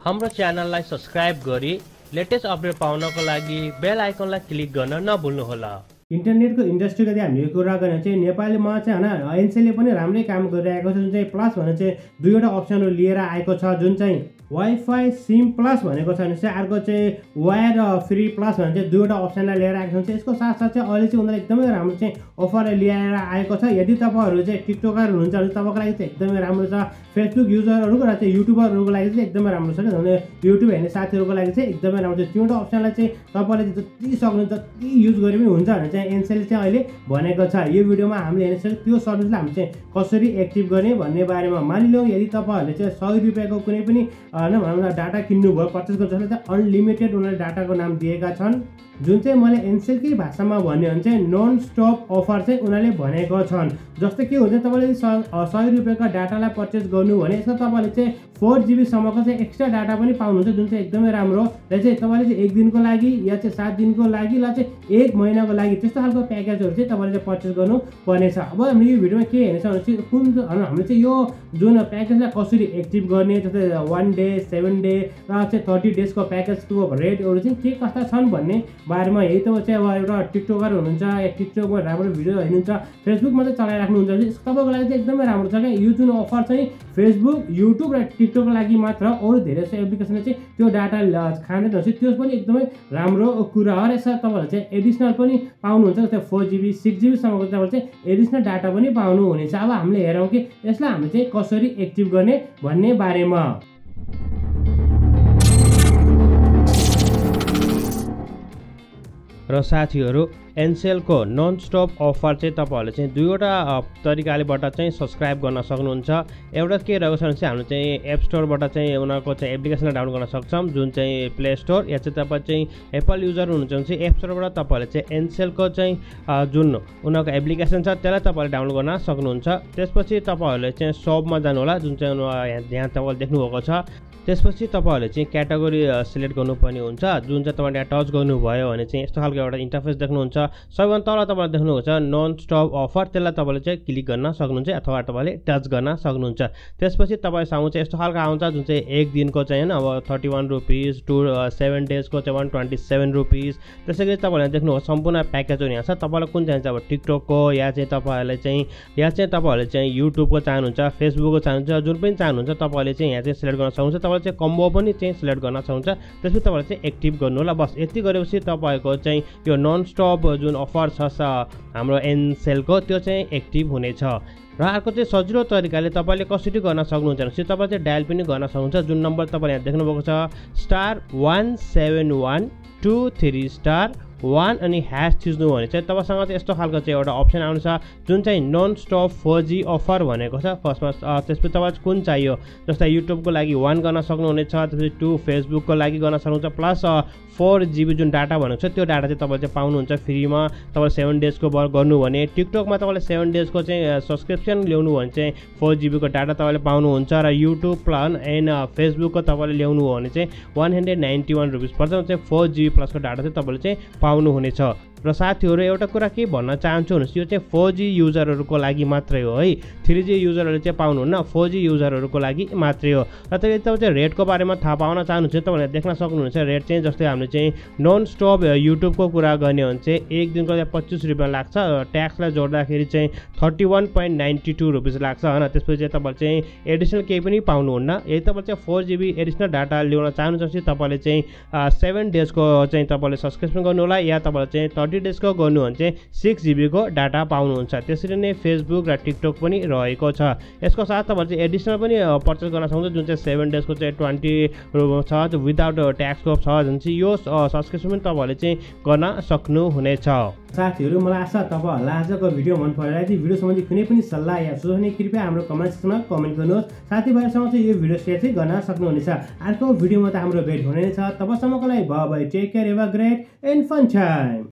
हाम्रो च्यानललाई सब्स्क्राइब गरी लेटेस्ट अपडेट पाउनको लागि बेल आइकनलाई क्लिक गर्न नभुल्नुहोला। इन्टरनेटको इन्डस्ट्रीको चाहिँ हामीले कुरा गर्ने चाहिँ नेपालीमा चाहिँ हैन एनसेलले पनि राम्रै काम गरिरहेको छ। जुन चाहिँ प्लस भने चाहिँ दुईवटा अप्सनहरु लिएर आएको छ, जुन चाहिँ वाइफाई सिम प्लस भनेको छ भने चाहिँ अर्को चाहिँ वायर फ्री प्लस भने चाहिँ दुईवटा अप्सनलाई लिएर आएको छ। यसको साथसाथ चाहिँ अहिले चाहिँ उनीहरूले एकदमै राम्रो चाहिँ अफर ल्याएर आएको छ। यदि तपाईहरु चाहिँ टिकटकर हुनुहुन्छ भने तपाईँको लागि चाहिँ एकदमै राम्रो छ। फेसबुक युजरहरुको र चाहिँ युट्युबरहरुको लागि चाहिँ एकदमै राम्रो छ किनभने युट्युब हेर्ने साथीहरुको लागि चाहिँ एकदमै राम्रो छ। तीनवटा अप्सनलाई चाहिँ तपाईले जति सक्नुहुन्छ जति युज गरे पनि हुन्छ भने चाहिँ एनसेलले चाहिँ अहिले भनेको छ। यो भिडियोमा हामीले हेर्नेछौँ त्यो सर्भिसलाई हामी चाहिँ कसरी एक्टिभ गर्ने भन्ने बारेमा। मानिलिउँ यदि तपाईहरुले चाहिँ 100 रुपैयाँको कुनै पनि भनौँ न डाटा किन्नुभयो, पर्चेस गर्छ भने चाहिँ अनलिमिटेड उनीहरूले डाटाको नाम दिएका छन्। जुन चाहिँ मैले एनसेलकै भाषामा भन्यो भने चाहिँ नन स्टप अफर चाहिँ उनीहरूले भनेको छन्। जस्तै के हुन्छ तपाईले 100 रुपैयाँको डाटालाई पर्चेस गर्नु भने यसमा तपाईले चाहिँ 4 GB सम्मको चाहिँ एक्स्ट्रा डाटा पनि पाउनुहुन्छ, जुन चाहिँ एकदमै राम्रो। र चाहिँ तपाईले चाहिँ 1 दिनको लागि या चाहिँ 7 दिनको लागि ल चाहिँ 1 महिनाको लागि त्यस्तो खालको प्याकेजहरु चाहिँ तपाईले चाहिँ पर्चेस गर्नु पर्नेछ। अब हामीले यो भिडियोमा के हेर्नेछौँ भने चाहिँ कुन हामीले चाहिँ यो जुन प्याकेजलाई कसरी एक्टिभ गर्ने, जस्तै 1 डे 7 डे र चाहिँ 30 डेजको प्याकेजको रेटहरु चाहिँ के कस्ता छन् भन्ने बारेमा। यही त चाहिँ अब एउटा टिकटकर हुनुहुन्छ या टिकटकमा राम्रो भिडियो हेर्नुहुन्छ, फेसबुकमा चाहिँ चलाइराख्नुहुन्छ भने तपाईँको लागि चाहिँ एकदमै राम्रो छ क्या। यो जुन अफर चाहिँ फेसबुक, युट्युब र टिकटकको लागि मात्र, अरू धेरै जस्तो एप्लिकेसनले चाहिँ त्यो डाटा खाँदैन रहेछ। त्यो पनि एकदमै राम्रो कुरा हो। र यसमा तपाईँहरूले चाहिँ एडिसनल पनि पाउनुहुन्छ, जस्तै 4 GB 6 GB सम्मको तपाईँले चाहिँ एडिसनल डाटा पनि पाउनुहुनेछ। अब हामीले हेरौँ कि यसलाई हामीले चाहिँ कसरी एक्टिभ गर्ने भन्ने बारेमा। र साथीहरु एनसेलको नन स्टप अफर चाहिँ तपाईहरुले चाहिँ दुईवटा तरिकालेबाट चाहिँ सब्स्क्राइब गर्न सक्नुहुन्छ। एउटा के रहेको छ भने चाहिँ हामीले चाहिँ एप स्टोरबाट चाहिँ उनीहरुको चाहिँ एप्लिकेसनलाई डाउनलोड गर्न सक्छौं, जुन चाहिँ प्ले स्टोर, या चाहिँ तपाई चाहिँ एप्पल युजर हुनुहुन्छ भने चाहिँ एप स्टोरबाट तपाईहरुले चाहिँ एनसेलको चाहिँ जुन उनीहरुको एप्लिकेसन छ त्यसलाई तपाईले डाउनलोड गर्न सक्नुहुन्छ। त्यसपछि तपाईहरुले चाहिँ शपमा जानु होला, जुन चाहिँ यहाँ तपाईले देख्नु भएको छ। त्यसपछि तपाईहरुले चाहिँ क्याटेगोरी सिलेक्ट गर्नुपर्ने हुन्छ, जुन चाहिँ तपाईले यहाँ टच गर्नुभयो भने चाहिँ यस्तो खालको एउटा इन्टरफेस देख्नुहुन्छ। सबैभन्दा तल तपाईले देख्नुहुन्छ नन स्टप अफर, त्यसलाई तपाईले चाहिँ क्लिक गर्न सक्नुहुन्छ अथवा तपाईले टच गर्न सक्नुहुन्छ। त्यसपछि तपाईसँग चाहिँ यस्तो खालको आउँछ, जुन चाहिँ 1 दिनको चाहिँ हैन अब 31 रुपीस, 7 डेजको चाहिँ 127 रुपीस। त्यसैगरी तपाईले देख्नुहुन्छ सम्पूर्ण प्याकेजहरु यहाँ छ। तपाईलाई कुन चाहिन्छ, अब टिकटकको या चाहिँ तपाईहरुले चाहिँ युट्युबको चाहनुहुन्छ, फेसबुकको चाहनुहुन्छ, जुन पनि चाहनुहुन्छ तपाईले चाहिँ यहाँ चाहिँ सिलेक्ट गर्न सक्नुहुन्छ। तपाईले चाहिँ कम्बो पनि चाहिँ सिलेक्ट गर्न सक्नुहुन्छ। त्यसपछि तपाईले चाहिँ एक्टिभ गर्नु होला। बस यति गरेपछि तपाईको चाहिँ यो नन स्टप जुन अफर छ हाम्रो एनसेलको त्यो चाहिँ एक्टिभ हुनेछ। र अर्को चाहिँ सजिलो तरिकाले तपाईले कसरी गर्न सक्नुहुन्छ भने तपाईले चाहिँ डायल पनि गर्न सक्नुहुन्छ। जुन नम्बर तपाईले यहाँ देख्नु भएको छ *17123*1 अनि # थिच्नु भने चाहिँ तपाईसँग चाहिँ यस्तो खालको चाहिँ एउटा अप्सन आउँछ, जुन चाहिँ नन स्टप 4G अफर भनेको छ फर्स्टमा। त्यसपछि तपाईलाई कुन चाहियो, जस्तै युट्युबको लागि 1 गर्न सक्नुहुनेछ, त्यसपछि 2 फेसबुकको लागि गर्न सक्नुहुन्छ, प्लस 4 GB जुन डाटा भनेको छ त्यो डाटा चाहिँ तपाईले चाहिँ पाउनुहुन्छ फ्रीमा। तपाईले 7 डेजको गर्नु भने टिकटकमा तपाईले 7 डेजको चाहिँ सब्स्क्रिप्सन ल्याउनु भने चाहिँ 4 GB को डाटा तपाईले पाउनुहुन्छ। र युट्युब प्लान एन्ड फेसबुकको तपाईले ल्याउनु भने चाहिँ 191 रुपीस पर्छ, चाहिँ 4 GB प्लसको डाटा चाहिँ तपाईले चाहिँ पाउनुहुनेछ। र साथीहरु एउटा कुरा के भन्न चाहन्छु भने यो चाहिँ 4G युजरहरुको लागि मात्रै हो है। 3G युजरहरुले चाहिँ पाउनुहुन्न, 4G युजरहरुको लागि मात्रै हो। र तपाईले चाहिँ रेटको बारेमा थाहा पाउन चाहनुहुन्छ तपाईले देख्न सक्नुहुन्छ रेट चाहिँ। जस्तै हामीले चाहिँ नन स्टप युट्युबको कुरा गर्ने हो भने चाहिँ 1 दिनको चाहिँ 25 रुपैयाँ लाग्छ, ट्याक्सलाई जोड्दाखेरि चाहिँ 31.92 रुपीस लाग्छ हैन। त्यसपछि चाहिँ तपाईले चाहिँ एडिसनल केही पनि पाउनुहुन्न। यदि तपाईले चाहिँ 4 GB एडिसनल डाटा ल्याउन चाहनुहुन्छ भने तपाईले चाहिँ 7 डेजको चाहिँ तपाईले सब्स्क्रिप्सन गर्नु होला, या तपाईले चाहिँ 30 डेजको गर्नु भने चाहिँ 6 GB को डाटा पाउनुहुन्छ। त्यसरी नै फेसबुक र टिकटक पनि रहेको छ। यसको साथ तपाईले चाहिँ एडिसनल पनि पर्चेस गर्न सक्नुहुन्छ, जुन चाहिँ 7 डेजको चाहिँ 20 छ विदाउट ट्याक्सको छ, जुन चाहिँ यो सब्स्क्रिप्सन पनि तपाईले चाहिँ गर्न सक्नुहुनेछ। साथीहरु मलाई आशा तपाईहरुलाई आजको भिडियो मन परेर यदि भिडियो सम्बन्धी कुनै पनि सल्लाह या सुझाव भने कृपया हाम्रो कमेन्ट सेक्सनमा कमेन्ट गर्नुहोस्। साथीभाइहरुसँग चाहिँ यो भिडियो सेयर चाहिँ गर्न सक्नुहुनेछ। अर्को भिडियोमा त हाम्रो भेट हुने नै छ। तबसम्मको लागि bye bye, take care, have a great and fun time.